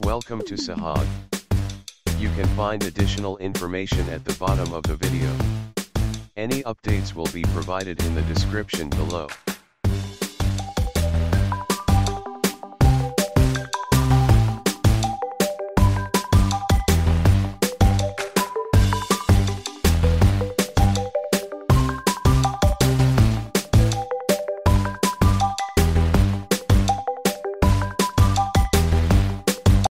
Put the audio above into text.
Welcome to Sahag. You can find additional information at the bottom of the video. Any updates will be provided in the description below.